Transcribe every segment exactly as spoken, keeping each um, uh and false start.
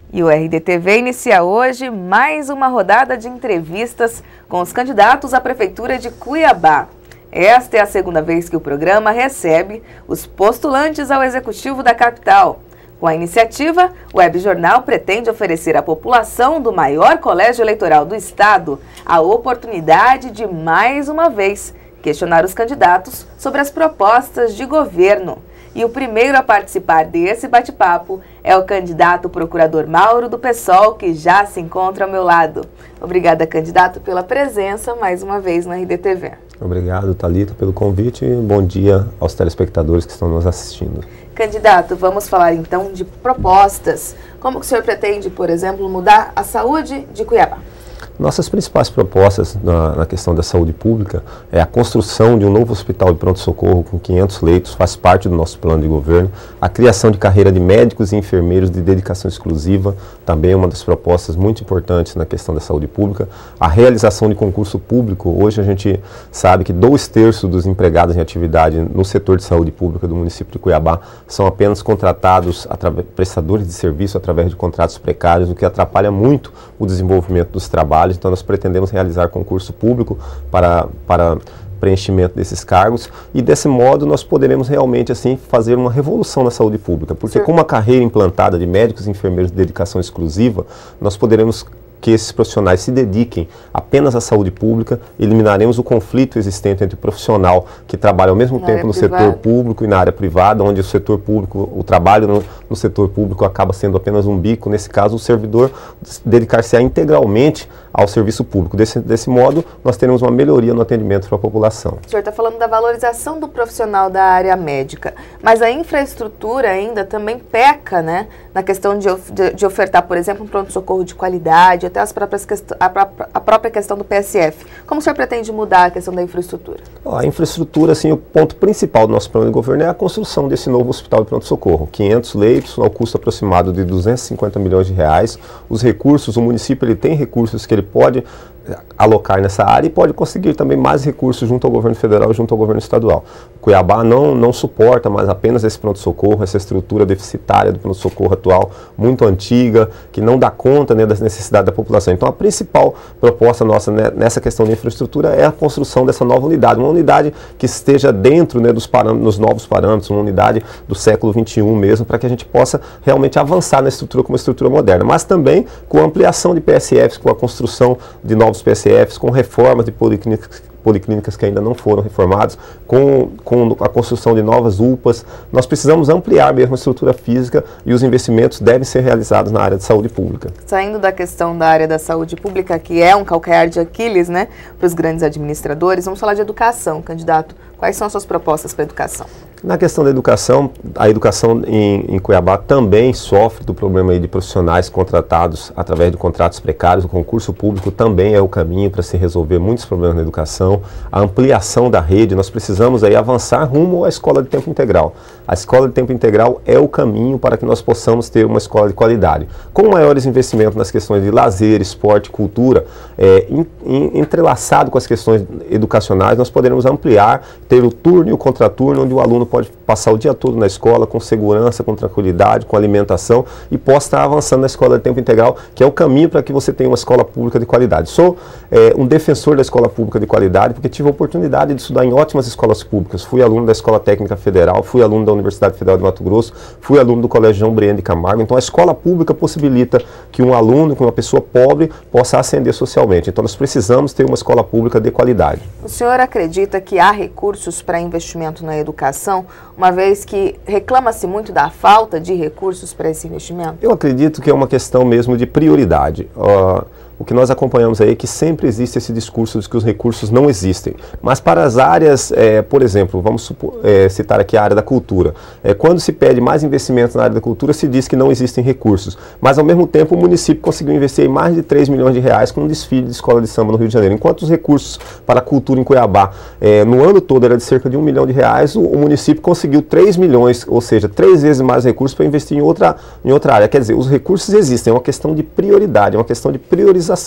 E o R D T V inicia hoje mais uma rodada de entrevistas com os candidatos à Prefeitura de Cuiabá. Esta é a segunda vez que o programa recebe os postulantes ao Executivo da capital. Com a iniciativa, o Web Jornal pretende oferecer à população do maior colégio eleitoral do estado a oportunidade de, mais uma vez, questionar os candidatos sobre as propostas de governo. E o primeiro a participar desse bate-papo é o candidato procurador Mauro do PSOL, que já se encontra ao meu lado. Obrigada, candidato, pela presença mais uma vez no R D T V. Obrigado, Thalita, pelo convite e bom dia aos telespectadores que estão nos assistindo. Candidato, vamos falar então de propostas. Como que o senhor pretende, por exemplo, mudar a saúde de Cuiabá? Nossas principais propostas na, na questão da saúde pública é a construção de um novo hospital de pronto-socorro com quinhentos leitos, faz parte do nosso plano de governo, a criação de carreira de médicos e enfermeiros de dedicação exclusiva, também é uma das propostas muito importantes na questão da saúde pública, a realização de concurso público. Hoje a gente sabe que dois terços dos empregados em atividade no setor de saúde pública do município de Cuiabá são apenas contratados, através, prestadores de serviço através de contratos precários, o que atrapalha muito o desenvolvimento dos trabalhos. Então nós pretendemos realizar concurso público para, para preenchimento desses cargos e desse modo nós poderemos realmente assim fazer uma revolução na saúde pública, porque Sim. com uma carreira implantada de médicos e enfermeiros de dedicação exclusiva, nós poderemos que esses profissionais se dediquem apenas à saúde pública, eliminaremos o conflito existente entre o profissional que trabalha ao mesmo na tempo no privada. setor público e na área privada, onde o setor público, o trabalho no, no setor público acaba sendo apenas um bico. Nesse caso, o servidor dedicar-se-á integralmente ao serviço público. Desse, desse modo, nós teremos uma melhoria no atendimento para a população. O senhor está falando da valorização do profissional da área médica, mas a infraestrutura ainda também peca, né, na questão de, de, de ofertar, por exemplo, um pronto-socorro de qualidade, até as próprias a, a própria questão do P S F. Como o senhor pretende mudar a questão da infraestrutura? A infraestrutura, assim, o ponto principal do nosso plano de governo é a construção desse novo hospital de pronto-socorro. quinhentos leitos, ao custo aproximado de duzentos e cinquenta milhões de reais. Os recursos, o município ele tem recursos que ele pode alocar nessa área e pode conseguir também mais recursos junto ao governo federal e junto ao governo estadual. Cuiabá não, não suporta mais apenas esse pronto-socorro, essa estrutura deficitária do pronto-socorro atual, muito antiga, que não dá conta, né, das necessidades da população. Então a principal proposta nossa, né, nessa questão de infraestrutura é a construção dessa nova unidade, uma unidade que esteja dentro, né, dos, dos novos parâmetros, uma unidade do século vinte e um mesmo, para que a gente possa realmente avançar na estrutura como uma estrutura moderna, mas também com a ampliação de P S Fs, com a construção de novos P S Fs, com reformas de policlínicas, policlínicas que ainda não foram reformadas, com, com a construção de novas U P As. Nós precisamos ampliar mesmo a estrutura física e os investimentos devem ser realizados na área de saúde pública. Saindo da questão da área da saúde pública, que é um calcanhar de Aquiles, né, para os grandes administradores, vamos falar de educação, candidato. Quais são as suas propostas para a educação? Na questão da educação, a educação em, em Cuiabá também sofre do problema aí de profissionais contratados através de contratos precários. O concurso público também é o caminho para se resolver muitos problemas na educação. A ampliação da rede, nós precisamos aí avançar rumo à escola de tempo integral. A escola de tempo integral é o caminho para que nós possamos ter uma escola de qualidade. Com maiores investimentos nas questões de lazer, esporte, cultura, é, in, in, entrelaçado com as questões educacionais, nós poderemos ampliar, ter o turno e o contraturno, onde o aluno pode passar o dia todo na escola com segurança, com tranquilidade, com alimentação e possa estar avançando na escola de tempo integral, que é o caminho para que você tenha uma escola pública de qualidade. Sou é, um defensor da escola pública de qualidade porque tive a oportunidade de estudar em ótimas escolas públicas. Fui aluno da Escola Técnica Federal, fui aluno da Universidade Federal de Mato Grosso, fui aluno do Colégio João Brienne de Camargo. Então a escola pública possibilita que um aluno, que uma pessoa pobre, possa ascender socialmente. Então nós precisamos ter uma escola pública de qualidade. O senhor acredita que há recursos para investimento na educação, uma vez que reclama-se muito da falta de recursos para esse investimento? Eu acredito que é uma questão mesmo de prioridade. Uh, o que nós acompanhamos aí é que sempre existe esse discurso de que os recursos não existem. Mas para as áreas, é, por exemplo, vamos supor, é, citar aqui a área da cultura. É, quando se pede mais investimentos na área da cultura, se diz que não existem recursos. Mas, ao mesmo tempo, o município conseguiu investir em mais de três milhões de reais com um desfile de escola de samba no Rio de Janeiro. Enquanto os recursos para a cultura em Cuiabá, é, no ano todo, era de cerca de um milhão de reais, o, o município conseguiu três milhões, ou seja, três vezes mais recursos para investir em outra, em outra área. Quer dizer, os recursos existem, é uma questão de prioridade, é uma questão de priorização.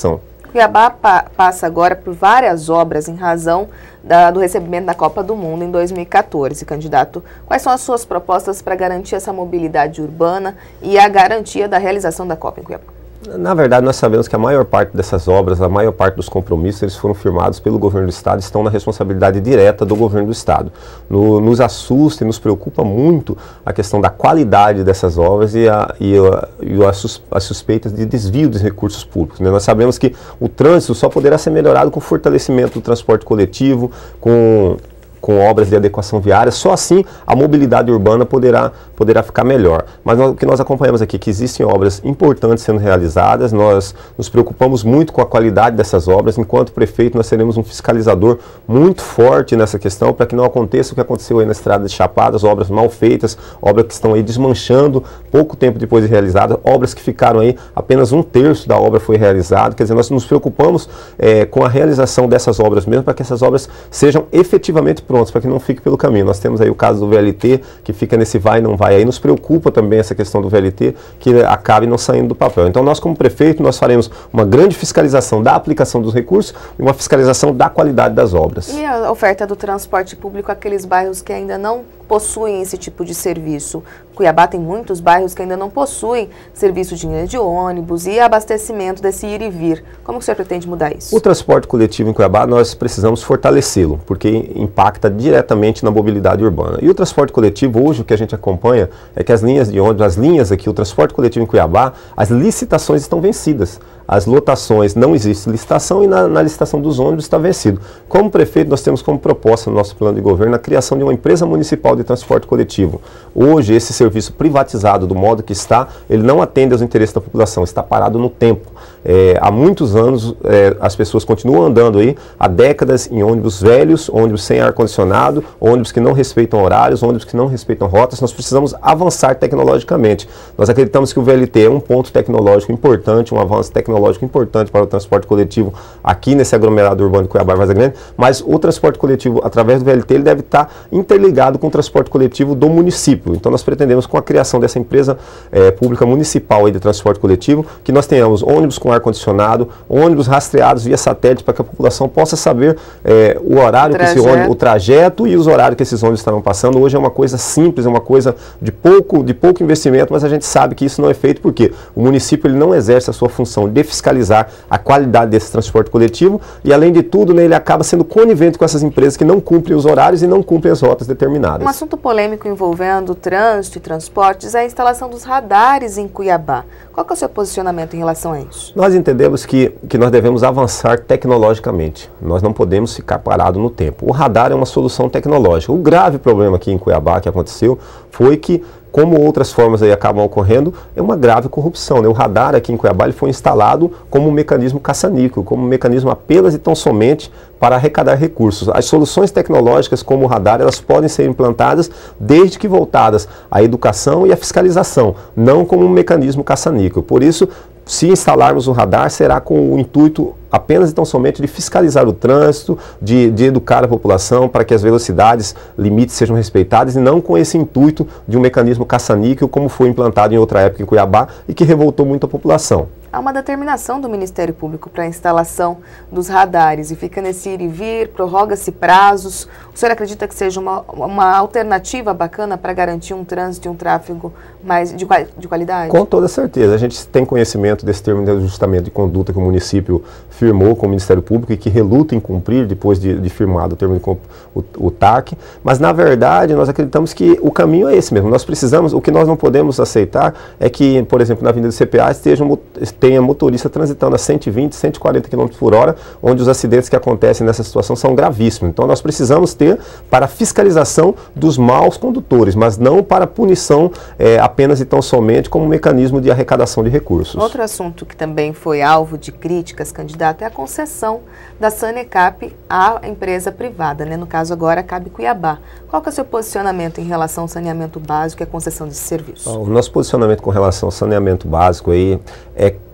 Cuiabá pa passa agora por várias obras em razão da, do recebimento da Copa do Mundo em dois mil e quatorze. Candidato, quais são as suas propostas para garantir essa mobilidade urbana e a garantia da realização da Copa em Cuiabá? Na verdade, nós sabemos que a maior parte dessas obras, a maior parte dos compromissos, eles foram firmados pelo governo do Estado e estão na responsabilidade direta do governo do Estado. No, nos assusta e nos preocupa muito a questão da qualidade dessas obras e, a, e, a, e a sus, as suspeitas de desvio dos recursos públicos, né? Nós sabemos que o trânsito só poderá ser melhorado com o fortalecimento do transporte coletivo, com... com obras de adequação viária, só assim a mobilidade urbana poderá, poderá ficar melhor. Mas nós, o que nós acompanhamos aqui é que existem obras importantes sendo realizadas, nós nos preocupamos muito com a qualidade dessas obras. Enquanto prefeito, nós seremos um fiscalizador muito forte nessa questão, para que não aconteça o que aconteceu aí na Estrada de Chapadas, obras mal feitas, obras que estão aí desmanchando pouco tempo depois de realizadas, obras que ficaram aí, apenas um terço da obra foi realizado. Quer dizer, nós nos preocupamos é, com a realização dessas obras mesmo, para que essas obras sejam efetivamente prontos, para que não fique pelo caminho. Nós temos aí o caso do V L T, que fica nesse vai e não vai. Aí nos preocupa também essa questão do V L T, que acabe não saindo do papel. Então nós, como prefeito, nós faremos uma grande fiscalização da aplicação dos recursos e uma fiscalização da qualidade das obras. E a oferta do transporte público àqueles bairros que ainda não possuem esse tipo de serviço? Cuiabá tem muitos bairros que ainda não possuem serviço de linha de ônibus e abastecimento desse ir e vir. Como o senhor pretende mudar isso? O transporte coletivo em Cuiabá, nós precisamos fortalecê-lo, porque impacta diretamente na mobilidade urbana. E o transporte coletivo, hoje, o que a gente acompanha é que as linhas de ônibus, as linhas aqui, o transporte coletivo em Cuiabá, as licitações estão vencidas. As lotações, não existe licitação e na, na licitação dos ônibus está vencido. Como prefeito, nós temos como proposta no nosso plano de governo a criação de uma empresa municipal de transporte coletivo. Hoje, esse serviço privatizado, do modo que está, ele não atende aos interesses da população, está parado no tempo. É, há muitos anos, é, as pessoas continuam andando aí, há décadas, em ônibus velhos, ônibus sem ar-condicionado, ônibus que não respeitam horários, ônibus que não respeitam rotas. Nós precisamos avançar tecnologicamente. Nós acreditamos que o V L T é um ponto tecnológico importante, um avanço tecnológico importante para o transporte coletivo aqui nesse aglomerado urbano de Cuiabá e Várzea Grande, mas o transporte coletivo, através do V L T, ele deve estar interligado com o transporte coletivo do município. Então nós pretendemos, com a criação dessa empresa é, pública municipal aí de transporte coletivo, que nós tenhamos ônibus com ar-condicionado, ônibus rastreados via satélite, para que a população possa saber é, o horário, que esse ônibus, o trajeto e os horários que esses ônibus estarão passando. Hoje é uma coisa simples, é uma coisa de pouco, de pouco investimento, mas a gente sabe que isso não é feito porque o município ele não exerce a sua função de fiscalizar a qualidade desse transporte coletivo e, além de tudo, né, ele acaba sendo conivente com essas empresas que não cumprem os horários e não cumprem as rotas determinadas. Um assunto polêmico envolvendo trânsito e transportes é a instalação dos radares em Cuiabá. Qual que é o seu posicionamento em relação a isso? Nós entendemos que, que nós devemos avançar tecnologicamente. Nós não podemos ficar parados no tempo. O radar é uma solução tecnológica. O grave problema aqui em Cuiabá que aconteceu foi que, como outras formas aí acabam ocorrendo, é uma grave corrupção, né? O radar aqui em Cuiabá ele foi instalado como um mecanismo caça-níquel, como um mecanismo apenas e tão somente para arrecadar recursos. As soluções tecnológicas como o radar, elas podem ser implantadas desde que voltadas à educação e à fiscalização, não como um mecanismo caça-níquel. Por isso, se instalarmos o radar, será com o intuito apenas e tão somente de fiscalizar o trânsito, de, de educar a população para que as velocidades, limites sejam respeitadas, e não com esse intuito de um mecanismo caça-níquel, como foi implantado em outra época em Cuiabá e que revoltou muito a população. Há uma determinação do Ministério Público para a instalação dos radares e fica nesse ir e vir, prorroga-se prazos. O senhor acredita que seja uma, uma alternativa bacana para garantir um trânsito e um tráfego mais de, de qualidade? Com toda certeza. A gente tem conhecimento desse termo de ajustamento de conduta que o município firmou com o Ministério Público e que reluta em cumprir depois de, de firmado o termo de, o, o T A C. Mas, na verdade, nós acreditamos que o caminho é esse mesmo. Nós precisamos, o que nós não podemos aceitar é que, por exemplo, na Avenida do C P A esteja um tenha motorista transitando a cento e vinte, cento e quarenta quilômetros por hora, onde os acidentes que acontecem nessa situação são gravíssimos. Então nós precisamos ter para fiscalização dos maus condutores, mas não para punição é, apenas e tão somente como mecanismo de arrecadação de recursos. Outro assunto que também foi alvo de críticas, candidato, é a concessão da Sanecap à empresa privada, né? No caso agora, a Cabe Cuiabá. Qual que é o seu posicionamento em relação ao saneamento básico e à concessão desse serviço? O nosso posicionamento com relação ao saneamento básico aí é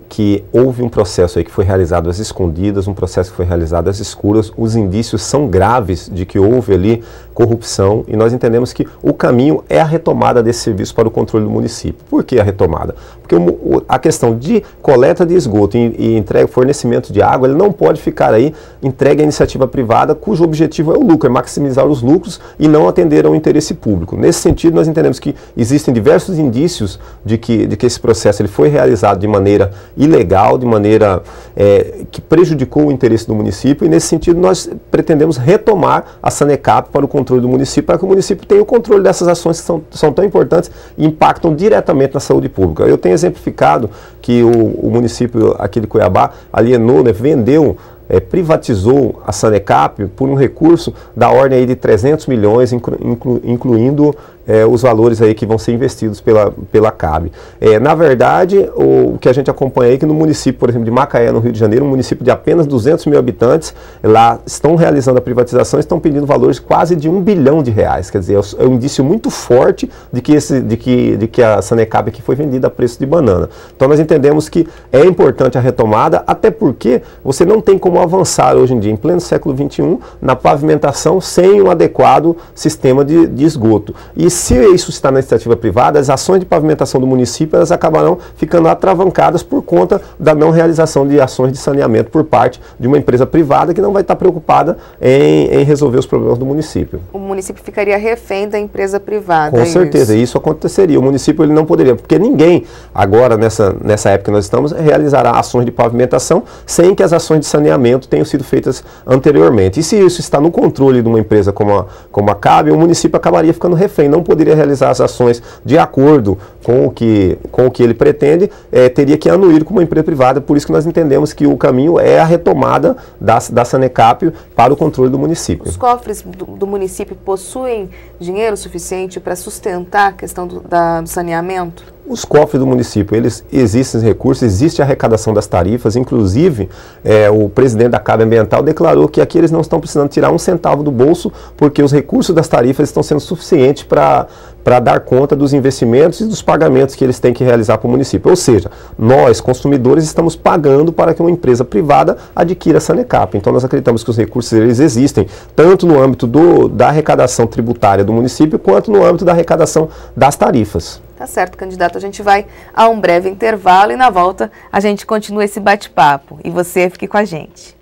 que houve um processo aí que foi realizado às escondidas, um processo que foi realizado às escuras. Os indícios são graves de que houve ali corrupção e nós entendemos que o caminho é a retomada desse serviço para o controle do município. Por que a retomada? Porque o, a questão de coleta de esgoto e, e entrega, fornecimento de água, ele não pode ficar aí entregue à iniciativa privada, cujo objetivo é o lucro, é maximizar os lucros e não atender ao interesse público. Nesse sentido, nós entendemos que existem diversos indícios de que, de que esse processo ele foi realizado de maneira ilegal, de maneira é, que prejudicou o interesse do município, e nesse sentido nós pretendemos retomar a Sanecap para o controle do município, para que o município tenha o controle dessas ações que são, são tão importantes e impactam diretamente na saúde pública. Eu tenho exemplificado que o, o município aqui de Cuiabá alienou, né, vendeu, É, privatizou a Sanecap por um recurso da ordem aí de trezentos milhões, inclu, inclu, incluindo é, os valores aí que vão ser investidos pela, pela C A B. É, na verdade, o, o que a gente acompanha aí é que no município, por exemplo, de Macaé, no Rio de Janeiro, um município de apenas duzentos mil habitantes, lá estão realizando a privatização, estão pedindo valores quase de um bilhão de reais. Quer dizer, é um indício muito forte de que, esse, de que, de que a Sanecap aqui foi vendida a preço de banana. Então nós entendemos que é importante a retomada, até porque você não tem como avançar hoje em dia, em pleno século vinte e um, na pavimentação sem um adequado sistema de, de esgoto. E se isso está na iniciativa privada, as ações de pavimentação do município elas acabarão ficando atravancadas por conta da não realização de ações de saneamento por parte de uma empresa privada que não vai estar preocupada em, em resolver os problemas do município. O município ficaria refém da empresa privada. Com é certeza, isso? isso aconteceria. O município ele não poderia, porque ninguém agora, nessa, nessa época que nós estamos, realizará ações de pavimentação sem que as ações de saneamento tenham sido feitas anteriormente. E se isso está no controle de uma empresa como a, como a C A B, o município acabaria ficando refém, não poderia realizar as ações de acordo com o que, com o que ele pretende, é, teria que anuir com uma empresa privada. Por isso que nós entendemos que o caminho é a retomada da, da Sanecap para o controle do município. Os cofres do, do município possuem dinheiro suficiente para sustentar a questão do, da, do saneamento? Os cofres do município, eles existem recursos, existe a arrecadação das tarifas, inclusive é, o presidente da C A B Ambiental declarou que aqui eles não estão precisando tirar um centavo do bolso, porque os recursos das tarifas estão sendo suficientes para para dar conta dos investimentos e dos pagamentos que eles têm que realizar para o município. Ou seja, nós, consumidores, estamos pagando para que uma empresa privada adquira a Sanecap. Então nós acreditamos que os recursos eles existem, tanto no âmbito do, da arrecadação tributária do município, quanto no âmbito da arrecadação das tarifas. Tá certo, candidato. A gente vai a um breve intervalo e na volta a gente continua esse bate-papo. E você fique com a gente.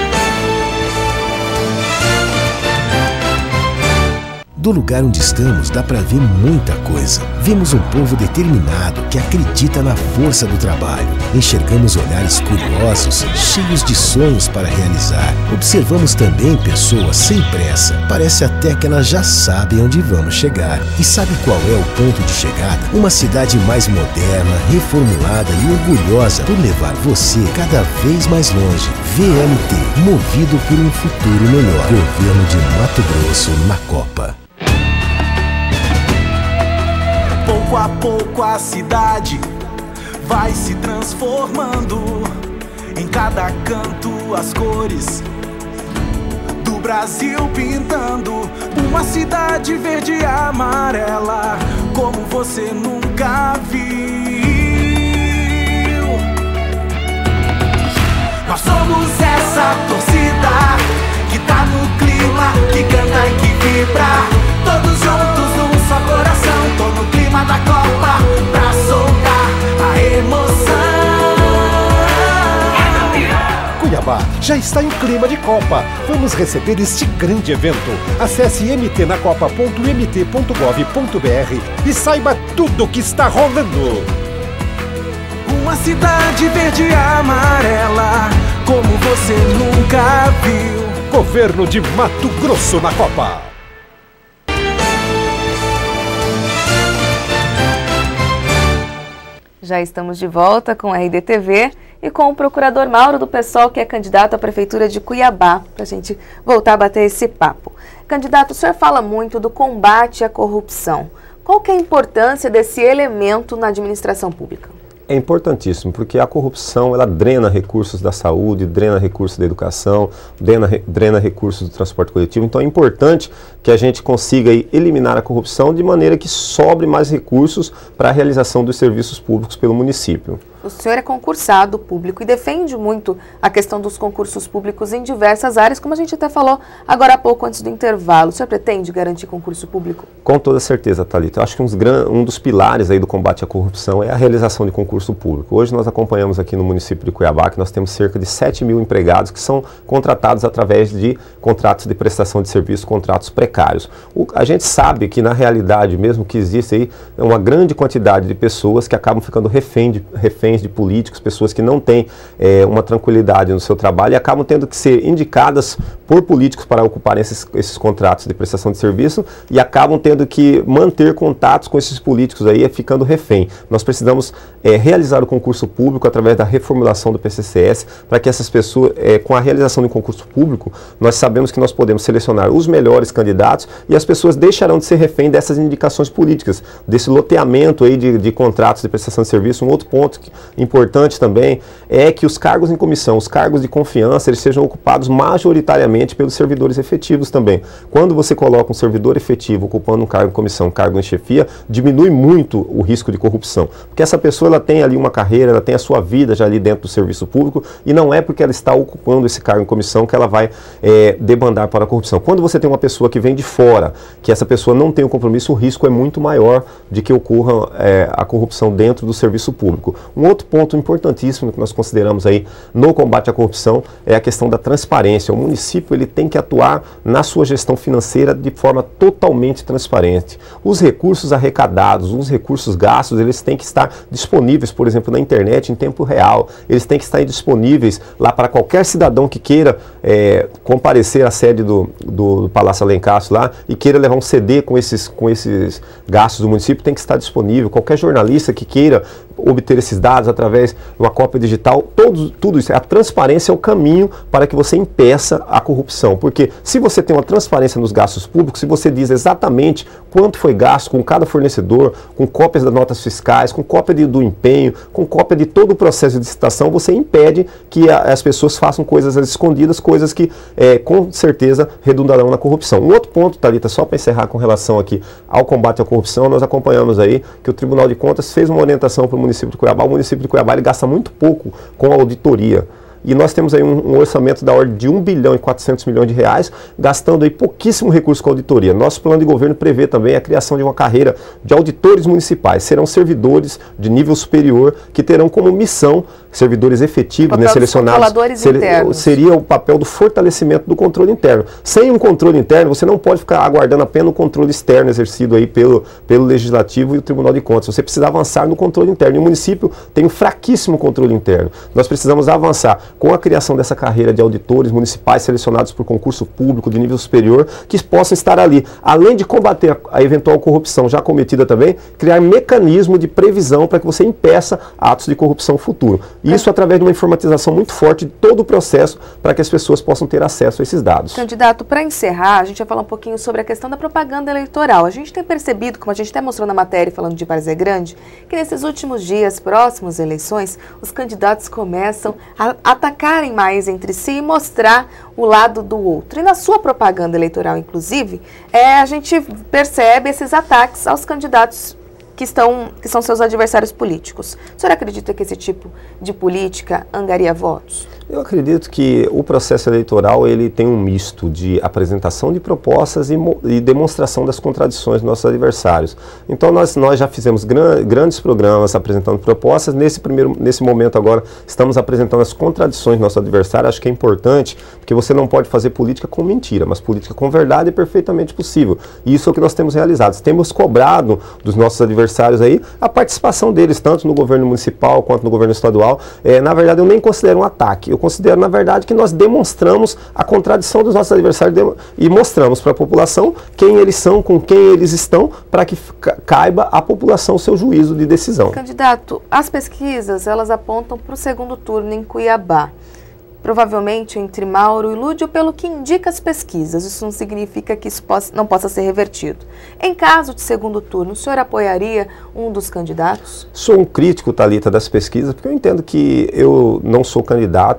Do lugar onde estamos dá para ver muita coisa. Vemos um povo determinado que acredita na força do trabalho. Enxergamos olhares curiosos, cheios de sonhos para realizar. Observamos também pessoas sem pressa. Parece até que elas já sabem onde vamos chegar. E sabe qual é o ponto de chegada? Uma cidade mais moderna, reformulada e orgulhosa por levar você cada vez mais longe. V M T, movido por um futuro melhor. Governo de Mato Grosso na Copa. Pouco a pouco a cidade vai se transformando, em cada canto as cores do Brasil pintando, uma cidade verde e amarela como você nunca viu. Nós somos essa torcida que tá no clima, que canta e que vibra, todos juntos num só coração. Tô no clima da Copa pra soltar a emoção. Cuiabá já está em clima de Copa. Vamos receber este grande evento. Acesse m t na copa ponto m t ponto gov ponto b r e saiba tudo o que está rolando. Uma cidade verde e amarela como você nunca viu. Governo de Mato Grosso na Copa. Já estamos de volta com a R D T V e com o procurador Mauro do PSOL, que é candidato à Prefeitura de Cuiabá, para a gente voltar a bater esse papo. Candidato, o senhor fala muito do combate à corrupção. Qual que é a importância desse elemento na administração pública? É importantíssimo, porque a corrupção ela drena recursos da saúde, drena recursos da educação, drena, drena recursos do transporte coletivo. Então é importante que a gente consiga aí, eliminar a corrupção de maneira que sobre mais recursos para a realização dos serviços públicos pelo município. O senhor é concursado público e defende muito a questão dos concursos públicos em diversas áreas, como a gente até falou agora há pouco, antes do intervalo. O senhor pretende garantir concurso público? Com toda certeza, Thalita. Eu acho que uns gran... um dos pilares aí do combate à corrupção é a realização de concurso público. Hoje nós acompanhamos aqui no município de Cuiabá que nós temos cerca de sete mil empregados que são contratados através de contratos de prestação de serviço, contratos precários. O... A gente sabe que na realidade mesmo que existe aí uma grande quantidade de pessoas que acabam ficando refém de, reféns de políticos, pessoas que não têm é, uma tranquilidade no seu trabalho e acabam tendo que ser indicadas por políticos para ocuparem esses, esses contratos de prestação de serviço e acabam tendo que manter contatos com esses políticos aí, ficando refém. Nós precisamos é, realizar o concurso público através da reformulação do P C C S para que essas pessoas, é, com a realização do concurso público, nós sabemos que nós podemos selecionar os melhores candidatos e as pessoas deixarão de ser refém dessas indicações políticas, desse loteamento aí de, de contratos de prestação de serviço. Um outro ponto que, importante também é que os cargos em comissão, os cargos de confiança, eles sejam ocupados majoritariamente pelos servidores efetivos também. Quando você coloca um servidor efetivo ocupando um cargo em comissão, um cargo em chefia, diminui muito o risco de corrupção, porque essa pessoa ela tem ali uma carreira, ela tem a sua vida já ali dentro do serviço público e não é porque ela está ocupando esse cargo em comissão que ela vai é, debandar para a corrupção. Quando você tem uma pessoa que vem de fora, que essa pessoa não tem o compromisso, o risco é muito maior de que ocorra é, a corrupção dentro do serviço público. Um outro ponto importantíssimo que nós consideramos aí no combate à corrupção é a questão da transparência. O município ele tem que atuar na sua gestão financeira de forma totalmente transparente. Os recursos arrecadados, os recursos gastos, eles têm que estar disponíveis, por exemplo, na internet em tempo real. Eles têm que estar disponíveis lá para qualquer cidadão que queira é, comparecer à sede do, do, do Palácio Alencar lá e queira levar um C D com esses, com esses gastos do município, tem que estar disponível. Qualquer jornalista que queira obter esses dados através de uma cópia digital, todo, tudo isso, a transparência é o caminho para que você impeça a corrupção, porque se você tem uma transparência nos gastos públicos, se você diz exatamente quanto foi gasto com cada fornecedor, com cópias das notas fiscais, com cópia de, do empenho, com cópia de todo o processo de licitação, você impede que a, as pessoas façam coisas escondidas, coisas que é, com certeza redundarão na corrupção. Um outro ponto, Thalita, só para encerrar com relação aqui ao combate à corrupção, nós acompanhamos aí que o Tribunal de Contas fez uma orientação para o município de Cuiabá. O município de Cuiabá ele gasta muito pouco com a auditoria. E nós temos aí um, um orçamento da ordem de um bilhão e quatrocentos milhões de reais, gastando aí pouquíssimo recurso com a auditoria. Nosso plano de governo prevê também a criação de uma carreira de auditores municipais. Serão servidores de nível superior que terão como missão servidores efetivos, né, selecionados. Ser, seria o papel do fortalecimento do controle interno. Sem um controle interno, você não pode ficar aguardando apenas o controle externo exercido aí pelo, pelo Legislativo e o Tribunal de Contas. Você precisa avançar no controle interno. E o município tem um fraquíssimo controle interno. Nós precisamos avançar com a criação dessa carreira de auditores municipais selecionados por concurso público de nível superior, que possam estar ali, além de combater a, a eventual corrupção já cometida também, criar mecanismo de previsão para que você impeça atos de corrupção futuro. Isso através de uma informatização muito forte de todo o processo para que as pessoas possam ter acesso a esses dados. Candidato, para encerrar, a gente vai falar um pouquinho sobre a questão da propaganda eleitoral. A gente tem percebido, como a gente até mostrou na matéria falando de Várzea Grande, que nesses últimos dias, próximos às eleições, os candidatos começam a atacarem mais entre si e mostrar o lado do outro. E na sua propaganda eleitoral, inclusive, é, a gente percebe esses ataques aos candidatos que, estão, que são seus adversários políticos. O senhor acredita que esse tipo de política angaria votos? Eu acredito que o processo eleitoral ele tem um misto de apresentação de propostas e, e demonstração das contradições dos nossos adversários. Então nós, nós já fizemos gran, grandes programas apresentando propostas. Nesse, primeiro, nesse momento agora estamos apresentando as contradições do nosso adversário. Acho que é importante, porque você não pode fazer política com mentira, mas política com verdade é perfeitamente possível. E isso é o que nós temos realizado. Temos cobrado dos nossos adversários aí a participação deles, tanto no governo municipal quanto no governo estadual. É, na verdade, eu nem considero um ataque. Eu considero, na verdade, que nós demonstramos a contradição dos nossos adversários e mostramos para a população quem eles são, com quem eles estão, para que caiba à população o seu juízo de decisão. Candidato, as pesquisas, elas apontam para o segundo turno em Cuiabá. Provavelmente entre Mauro e Lúdio, pelo que indica as pesquisas. Isso não significa que isso possa, não possa ser revertido. Em caso de segundo turno, o senhor apoiaria um dos candidatos? Sou um crítico, Thalita, das pesquisas, porque eu entendo que eu não sou candidato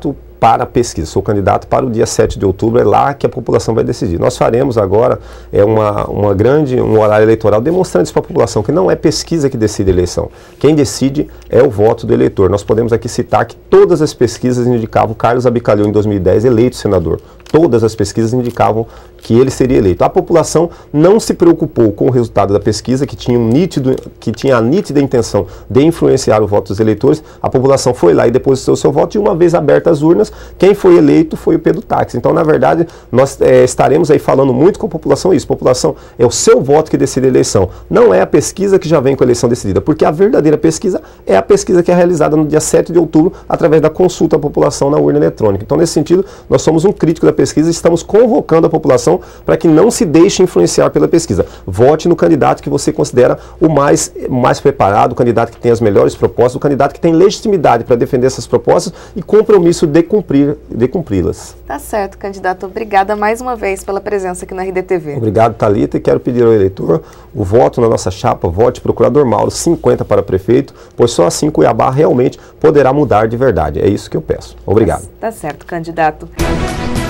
para a pesquisa. Sou candidato para o dia sete de outubro, é lá que a população vai decidir. Nós faremos agora é, uma, uma grande, um horário eleitoral demonstrando isso para a população, que não é pesquisa que decide a eleição. Quem decide é o voto do eleitor. Nós podemos aqui citar que todas as pesquisas indicavam Carlos Abicalil em dois mil e dez eleito senador. Todas as pesquisas indicavam que ele seria eleito. A população não se preocupou com o resultado da pesquisa, que tinha, um nítido, que tinha a nítida intenção de influenciar o voto dos eleitores. A população foi lá e depositou seu voto, e uma vez abertas as urnas, quem foi eleito foi o Pedro Táxi. Então, na verdade, nós é, estaremos aí falando muito com a população isso. A população é o seu voto que decide a eleição. Não é a pesquisa que já vem com a eleição decidida, porque a verdadeira pesquisa é a pesquisa que é realizada no dia sete de outubro, através da consulta à população na urna eletrônica. Então, nesse sentido, nós somos um crítico da pesquisa e estamos convocando a população para que não se deixe influenciar pela pesquisa. Vote no candidato que você considera o mais, mais preparado, o candidato que tem as melhores propostas, o candidato que tem legitimidade para defender essas propostas e compromisso de cumprir, de cumpri-las. Tá certo, candidato. Obrigada mais uma vez pela presença aqui na R D T V. Obrigado, Thalita, e quero pedir ao eleitor o voto na nossa chapa, vote Procurador Mauro cinquenta para prefeito, pois só assim Cuiabá realmente poderá mudar de verdade. É isso que eu peço. Obrigado. Tá certo, candidato.